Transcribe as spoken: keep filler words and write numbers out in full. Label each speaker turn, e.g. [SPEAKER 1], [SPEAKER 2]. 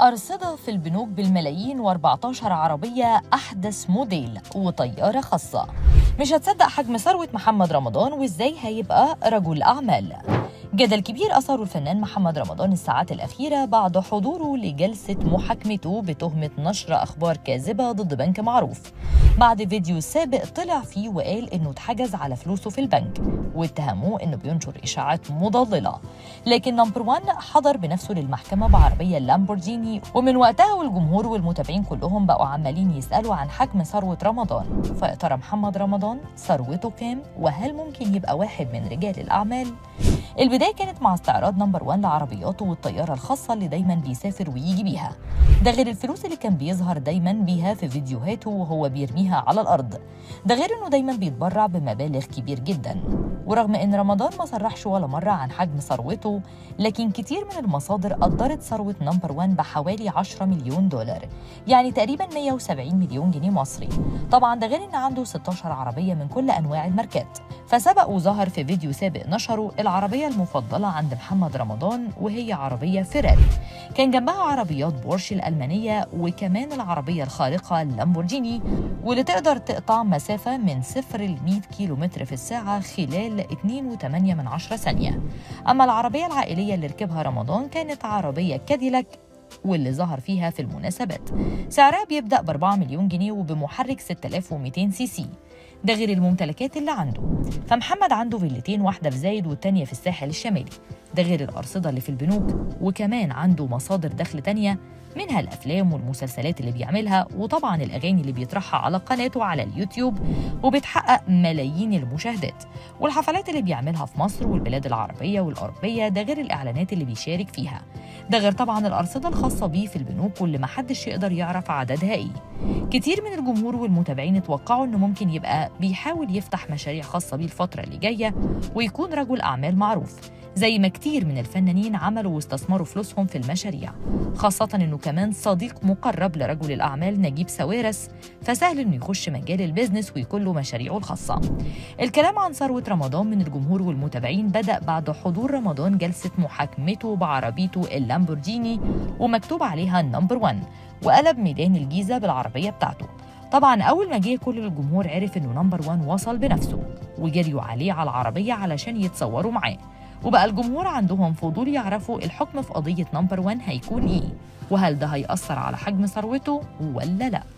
[SPEAKER 1] أرصدة في البنوك بالملايين وأربعتاشر عربية أحدث موديل وطيارة خاصة. مش هتصدق حجم ثروة محمد رمضان وإزاي هيبقى رجل أعمال. جدل كبير أثاره الفنان محمد رمضان الساعات الأخيرة بعد حضوره لجلسة محاكمته بتهمة نشر أخبار كاذبة ضد بنك معروف، بعد فيديو سابق طلع فيه وقال إنه اتحجز على فلوسه في البنك واتهموه إنه بينشر إشاعات مضللة. لكن نمبر وان حضر بنفسه للمحكمة بعربية لامبورجيني، ومن وقتها والجمهور والمتابعين كلهم بقوا عمالين يسألوا عن حجم ثروة رمضان. فيا ترى محمد رمضان ثروته كام؟ وهل ممكن يبقى واحد من رجال الأعمال؟ البداية كانت مع استعراض نمبر وان لعربياته والطيارة الخاصة اللي دايما بيسافر ويجي بيها، ده غير الفلوس اللي كان بيظهر دايما بيها في فيديوهاته وهو بيرميها على الأرض، ده غير انه دايما بيتبرع بمبالغ كبير جدا. ورغم ان رمضان ما صرحش ولا مرة عن حجم ثروته، لكن كتير من المصادر قدرت ثروة نمبر وان بحوالي عشرة مليون دولار، يعني تقريبا مية وسبعين مليون جنيه مصري. طبعا ده غير ان عنده ستاشر عربية من كل انواع الماركات. فسبق وظهر في فيديو سابق نشره العربية المفضلة عند محمد رمضان وهي عربية فيراري، كان جنبها عربيات بورش الألمانية وكمان العربية الخارقة اللامبورجيني واللي تقدر تقطع مسافة من صفر ل مية كيلومتر في الساعة خلال اتنين وتمانية من عشرة ثانية. أما العربية العائلية اللي ركبها رمضان كانت عربية كاديلاك واللي ظهر فيها في المناسبات، سعرها بيبدأ ب أربعة مليون جنيه وبمحرك ستة آلاف ومئتين سي سي، ده غير الممتلكات اللي عنده. فمحمد عنده فيلتين، واحدة في زايد والتانية في الساحل الشمالي، ده غير الأرصدة اللي في البنوك، وكمان عنده مصادر دخل تانية منها الأفلام والمسلسلات اللي بيعملها، وطبعا الأغاني اللي بيطرحها على قناته على اليوتيوب وبتحقق ملايين المشاهدات، والحفلات اللي بيعملها في مصر والبلاد العربية والأوروبية، ده غير الإعلانات اللي بيشارك فيها، ده غير طبعا الأرصدة الخاصة بيه في البنوك واللي محدش يقدر يعرف عددها ايه. كتير من الجمهور والمتابعين اتوقعوا انه ممكن يبقى بيحاول يفتح مشاريع خاصة بيه الفترة اللي جاية ويكون رجل أعمال معروف، زي ما كتير من الفنانين عملوا واستثمروا فلوسهم في المشاريع، خاصة انه كمان صديق مقرب لرجل الأعمال نجيب ساويرس، فسهل انه يخش مجال البيزنس ويكون له مشاريعه الخاصة. الكلام عن ثروة رمضان من الجمهور والمتابعين بدأ بعد حضور رمضان جلسة محاكمته بعربيته اللامبورجيني ومكتوب عليها النمبر وان، وقلب ميدان الجيزة بالعربية بتاعته. طبعا أول ما جه كل الجمهور عرف إنه نمبر وان وصل بنفسه وجريوا عليه على العربية علشان يتصوروا معاه، وبقى الجمهور عندهم فضول يعرفوا الحكم في قضية نمبر وان هيكون إيه، وهل ده هيأثر على حجم ثروته ولا لأ.